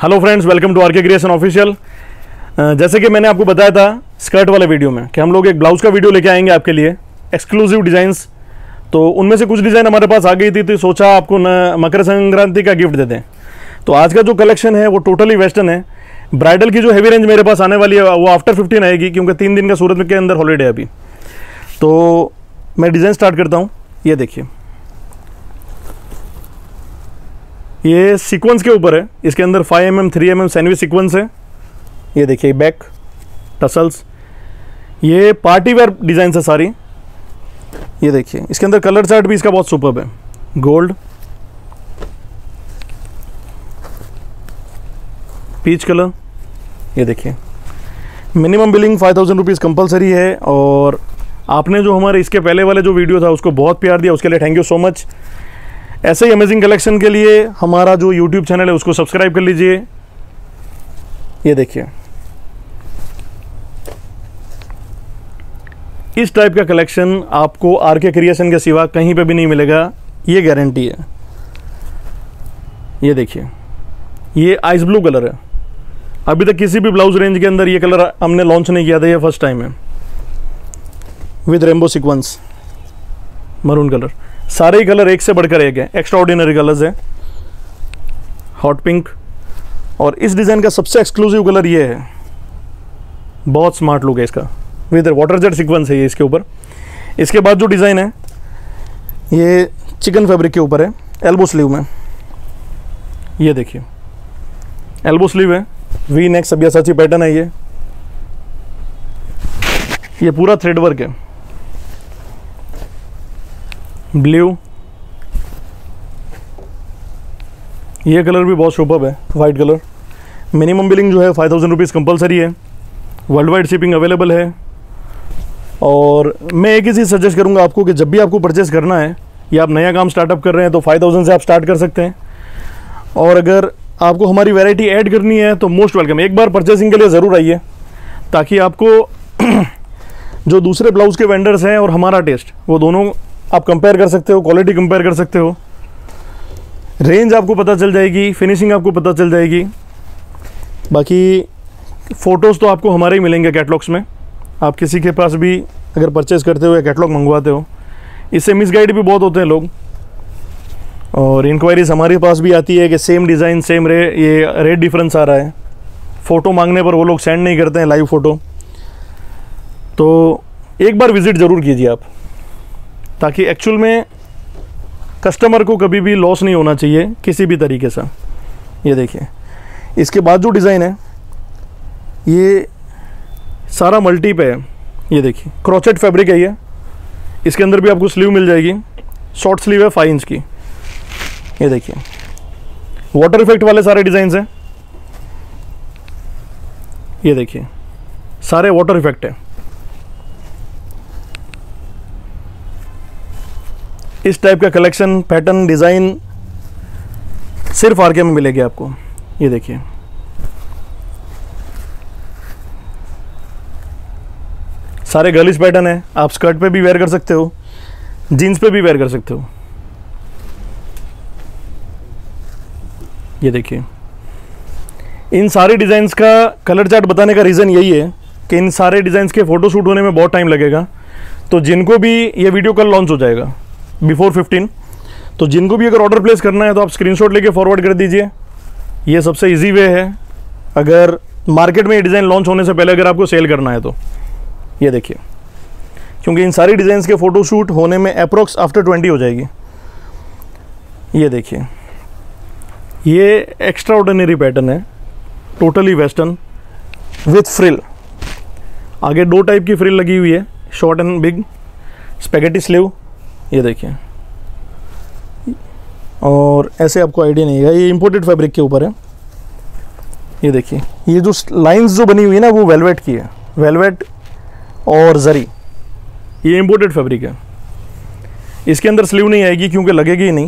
Hello friends, welcome to RK creation official. जैसे कि मैंने आपको बताया था स्कर्ट वाले वीडियो में कि हम लोग एक ब्लाउज़ का वीडियो लेके आएंगे आपके लिए, एक्सक्लूसिव डिज़ाइंस। तो उनमें से कुछ डिज़ाइन हमारे पास आ गई थी, तो सोचा आपको न मकर संक्रांति का गिफ्ट दे दें। तो आज का जो कलेक्शन है वो टोटली वेस्टर्न है। ब्राइडल की जो हैवी रेंज मेरे पास आने वाली है वो आफ्टर 15 आएगी, क्योंकि 3 दिन का सूरत के अंदर हॉलीडे है अभी। तो मैं डिज़ाइन स्टार्ट करता हूँ। ये देखिए, ये सीक्वेंस के ऊपर है। इसके अंदर 5 mm 3 mm सैंडविच सीक्वेंस है। ये देखिए बैक टसल्स, ये पार्टी वेयर डिज़ाइन है सारी। ये देखिए, इसके अंदर कलर चार्ट भी इसका बहुत सुपर्ब है। Gold, peach colour. ये देखिए, मिनिमम बिलिंग 5000 रुपीज़ कंपलसरी है। और आपने जो हमारे इसके पहले वाले जो वीडियो था उसको बहुत प्यार दिया, उसके लिए थैंक यू सो मच। ऐसे ही अमेजिंग कलेक्शन के लिए हमारा जो यूट्यूब चैनल है उसको सब्सक्राइब कर लीजिए। ये देखिए, इस टाइप का कलेक्शन आपको आरके क्रिएशन के सिवा कहीं पे भी नहीं मिलेगा, ये गारंटी है। ये देखिए, ये आइस ब्लू कलर है। अभी तक किसी भी ब्लाउज रेंज के अंदर ये कलर हमने लॉन्च नहीं किया था, ये फर्स्ट टाइम है। With rainbow sequence, maroon colour. सारे ही कलर एक से बढ़कर एक है, एक्स्ट्रा ऑर्डिनरी कलर्स है। हॉट पिंक, और इस डिज़ाइन का सबसे एक्सक्लूसिव कलर ये है। बहुत स्मार्ट लुक है इसका, विद वाटर जेट सीक्वेंस है ये इसके ऊपर। इसके बाद जो डिज़ाइन है ये चिकन फैब्रिक के ऊपर है, एल्बो स्लीव में। ये देखिए, एल्बो स्लीव है, वी नेक सब्यासाची पैटर्न है। ये पूरा थ्रेड वर्क है। ब्लू, ये कलर भी बहुत सुपर्ब है, वाइट कलर। मिनिमम बिलिंग जो है 5000 रुपीज़ कंपलसरी है। वर्ल्ड वाइड शिपिंग अवेलेबल है। और मैं एक ही चीज़ सजेस्ट करूंगा आपको कि जब भी आपको परचेस करना है या आप नया काम स्टार्टअप कर रहे हैं तो 5000 से आप स्टार्ट कर सकते हैं। और अगर आपको हमारी वैरायटी ऐड करनी है तो मोस्ट वेलकम, एक बार परचेसिंग के लिए ज़रूर आइए, ताकि आपको जो दूसरे ब्लाउज़ के वेंडर्स हैं और हमारा टेस्ट, वो दोनों आप कंपेयर कर सकते हो, क्वालिटी कंपेयर कर सकते हो, रेंज आपको पता चल जाएगी, फिनिशिंग आपको पता चल जाएगी। बाकी फ़ोटोज़ तो आपको हमारे ही मिलेंगे कैटलॉग्स में। आप किसी के पास भी अगर परचेज़ करते हो या कैटलॉग मंगवाते हो, इससे मिसगाइड भी बहुत होते हैं लोग। और इंक्वायरीज हमारे पास भी आती है कि सेम डिज़ाइन सेम ये रेट डिफरेंस आ रहा है। फ़ोटो मांगने पर वो लोग सेंड नहीं करते हैं लाइव फ़ोटो। तो एक बार विज़िट ज़रूर कीजिए आप, ताकि एक्चुअल में कस्टमर को कभी भी लॉस नहीं होना चाहिए किसी भी तरीके से। ये देखिए, इसके बाद जो डिज़ाइन है ये सारा मल्टी पे है। ये देखिए, क्रोचेट फैब्रिक है ये। इसके अंदर भी आपको स्लीव मिल जाएगी, शॉर्ट स्लीव है 5 इंच की। ये देखिए, वाटर इफेक्ट वाले सारे डिज़ाइंस हैं। ये देखिए, सारे वाटर इफेक्ट है। इस टाइप का कलेक्शन, पैटर्न, डिज़ाइन सिर्फ आरके में मिलेगी आपको। ये देखिए, सारे गर्लिश पैटर्न है। आप स्कर्ट पे भी वेयर कर सकते हो, जीन्स पे भी वेयर कर सकते हो। ये देखिए, इन सारे डिज़ाइंस का कलर चार्ट बताने का रीज़न यही है कि इन सारे डिज़ाइंस के फ़ोटो शूट होने में बहुत टाइम लगेगा। तो जिनको भी ये वीडियो कल लॉन्च हो जाएगा बिफोर 15, तो जिनको भी अगर ऑर्डर प्लेस करना है तो आप स्क्रीनशॉट लेके फॉरवर्ड कर दीजिए। ये सबसे इजी वे है अगर मार्केट में ये डिज़ाइन लॉन्च होने से पहले अगर आपको सेल करना है तो। ये देखिए, क्योंकि इन सारी डिज़ाइंस के फ़ोटो शूट होने में अप्रोक्स आफ्टर 20 हो जाएगी। ये देखिए, ये एक्स्ट्रा ऑर्डिनरी पैटर्न है, टोटली वेस्टर्न विथ फ्रिल। आगे 2 टाइप की फ्रिल लगी हुई है, short and big, spaghetti sleeve. ये देखिए, और ऐसे आपको आइडिया नहीं है, ये इंपोर्टेड फैब्रिक के ऊपर है। ये देखिए, ये जो लाइंस जो बनी हुई है ना वो वेलवेट की है, वेलवेट और जरी। ये इंपोर्टेड फैब्रिक है। इसके अंदर स्लीव नहीं आएगी क्योंकि लगेगी ही नहीं।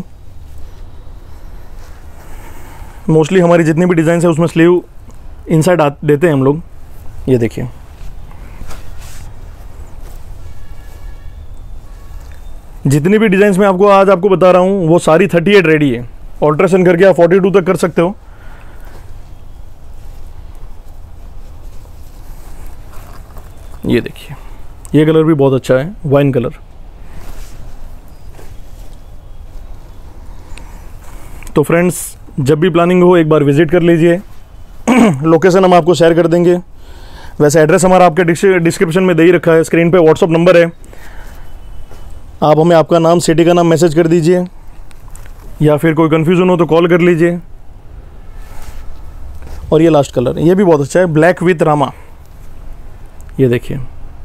मोस्टली हमारी जितनी भी डिज़ाइन है उसमें स्लीव इनसाइड देते हैं हम लोग। ये देखिए, जितनी भी डिज़ाइंस मैं आज आपको बता रहा हूँ वो सारी 38 रेडी है। ऑल्ट्रेशन करके आप 42 तक कर सकते हो। ये देखिए, ये कलर भी बहुत अच्छा है, वाइन कलर। तो फ्रेंड्स, जब भी प्लानिंग हो एक बार विजिट कर लीजिए। लोकेशन हम आपको शेयर कर देंगे। वैसे एड्रेस हमारा आपके डिस्क्रिप्शन में दे ही रखा है, स्क्रीन पे व्हाट्सअप नंबर है। आप हमें आपका नाम, सिटी का नाम मैसेज कर दीजिए, या फिर कोई कन्फ्यूज़न हो तो कॉल कर लीजिए। और ये लास्ट कलर, ये भी बहुत अच्छा है, ब्लैक विथ रामा। ये देखिए,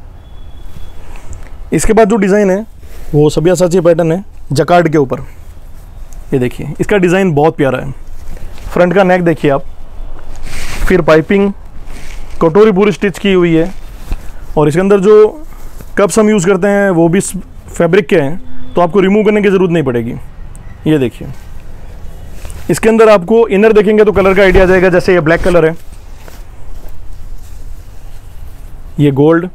इसके बाद जो डिज़ाइन है वो सब्यासाची पैटर्न है जकार्ड के ऊपर। ये देखिए, इसका डिज़ाइन बहुत प्यारा है। फ्रंट का नेक देखिए आप, फिर पाइपिंग, कटोरी पूरी स्टिच की हुई है। और इसके अंदर जो कप्स हम यूज़ करते हैं वो भी फैब्रिक के हैं, तो आपको रिमूव करने की ज़रूरत नहीं पड़ेगी। ये देखिए, इसके अंदर आपको इनर देखेंगे तो कलर का आइडिया आ जाएगा। जैसे ये ब्लैक कलर है, ये गोल्ड,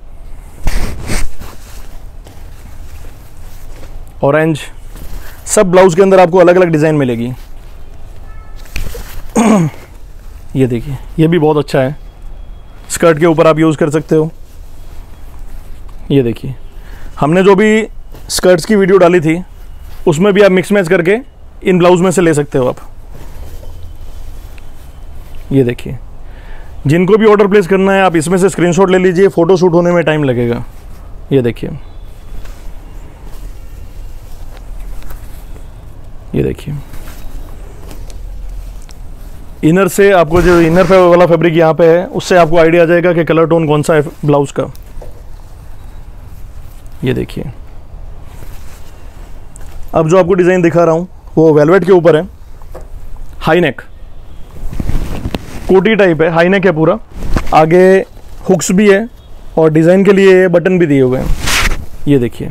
ऑरेंज, सब ब्लाउज के अंदर आपको अलग अलग डिज़ाइन मिलेगी। ये देखिए, ये भी बहुत अच्छा है, स्कर्ट के ऊपर आप यूज़ कर सकते हो। ये देखिए, हमने जो भी स्कर्ट्स की वीडियो डाली थी उसमें भी आप मिक्स मैच करके इन ब्लाउज में से ले सकते हो आप। ये देखिए, जिनको भी ऑर्डर प्लेस करना है आप इसमें से स्क्रीनशॉट ले लीजिए, फ़ोटो शूट होने में टाइम लगेगा। ये देखिए, ये देखिए, इनर से आपको जो इनर वाला फैब्रिक यहाँ पे है उससे आपको आइडिया आ जाएगा कि कलर टोन कौन सा है ब्लाउज का। ये देखिए, अब जो आपको डिज़ाइन दिखा रहा हूँ वो वेलवेट के ऊपर है, हाई नेक, कोटी टाइप है, हाई नेक है पूरा, आगे हुक्स भी है और डिज़ाइन के लिए बटन भी दिए हुए हैं। ये देखिए,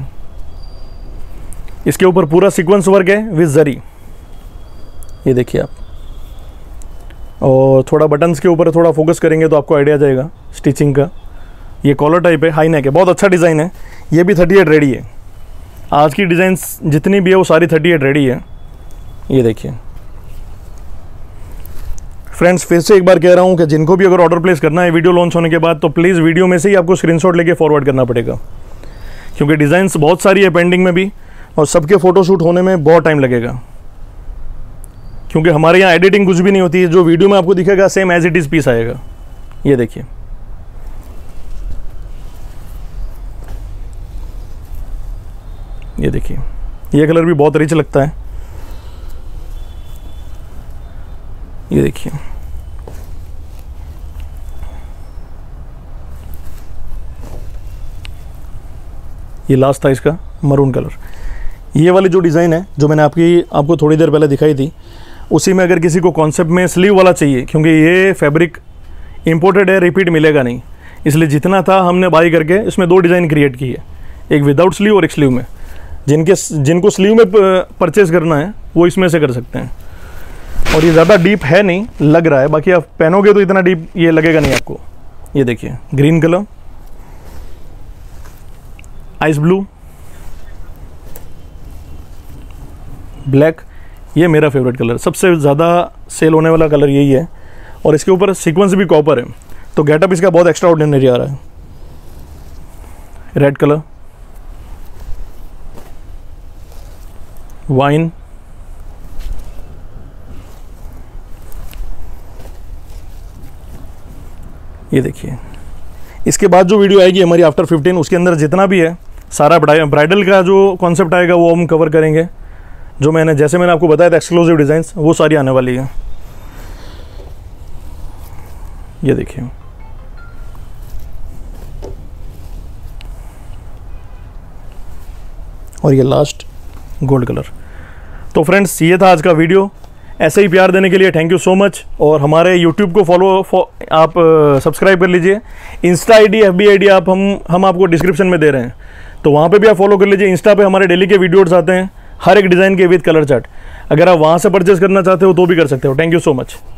इसके ऊपर पूरा सीक्वेंस वर्क है विद जरी। ये देखिए आप, और थोड़ा बटन्स के ऊपर थोड़ा फोकस करेंगे तो आपको आइडिया जाएगा स्टिचिंग का। ये कॉलर टाइप है, हाई नेक है, बहुत अच्छा डिज़ाइन है। ये भी 38 रेडी है। आज की डिज़ाइंस जितनी भी है वो सारी 38 रेडी है। ये देखिए फ्रेंड्स, फिर से एक बार कह रहा हूँ कि जिनको भी अगर ऑर्डर प्लेस करना है वीडियो लॉन्च होने के बाद, तो प्लीज़ वीडियो में से ही आपको स्क्रीनशॉट लेके फॉरवर्ड करना पड़ेगा, क्योंकि डिज़ाइंस बहुत सारी है पेंडिंग में भी, और सबके फ़ोटोशूट होने में बहुत टाइम लगेगा। क्योंकि हमारे यहाँ एडिटिंग कुछ भी नहीं होती है, जो वीडियो में आपको दिखेगा same as it is piece आएगा। ये देखिए, ये देखिए, ये कलर भी बहुत रिच लगता है। ये देखिए, ये लास्ट था इसका मरून कलर। ये वाली जो डिज़ाइन है जो मैंने आपको थोड़ी देर पहले दिखाई थी, उसी में अगर किसी को कॉन्सेप्ट में स्लीव वाला चाहिए, क्योंकि ये फैब्रिक इंपोर्टेड है, रिपीट मिलेगा नहीं, इसलिए जितना था हमने बाई करके इसमें 2 डिज़ाइन क्रिएट की है, एक विदाउट स्लीव और एक स्लीव में। जिनको स्लीव में परचेज करना है वो इसमें से कर सकते हैं। और ये ज़्यादा डीप है नहीं, लग रहा है, बाकी आप पहनोगे तो इतना डीप ये लगेगा नहीं आपको। ये देखिए, green colour, ice blue, black, ये मेरा फेवरेट कलर, सबसे ज़्यादा सेल होने वाला कलर यही है। और इसके ऊपर सीक्वेंस भी कॉपर है, तो गेटअप इसका बहुत एक्स्ट्रा ऑर्डिनरी आ रहा है। रेड कलर, वाइन, ये देखिए। इसके बाद जो वीडियो आएगी हमारी आफ्टर 15, उसके अंदर जितना भी है सारा ब्राइडल का जो कॉन्सेप्ट आएगा वो हम कवर करेंगे। जो जैसे मैंने आपको बताया था एक्सक्लूसिव डिज़ाइंस, वो सारी आने वाली है। ये देखिए, और ये लास्ट गोल्ड कलर। तो फ्रेंड्स, ये था आज का वीडियो। ऐसे ही प्यार देने के लिए थैंक यू सो मच। और हमारे यूट्यूब को आप सब्सक्राइब कर लीजिए। इंस्टा आईडी, FB आईडी आप हम आपको डिस्क्रिप्शन में दे रहे हैं, तो वहाँ पे भी आप फॉलो कर लीजिए। इंस्टा पे हमारे डेली के वीडियोज़ आते हैं, हर एक डिज़ाइन के विद कलर चार्ट। अगर आप वहाँ से परचेस करना चाहते हो तो भी कर सकते हो। Thank you so much.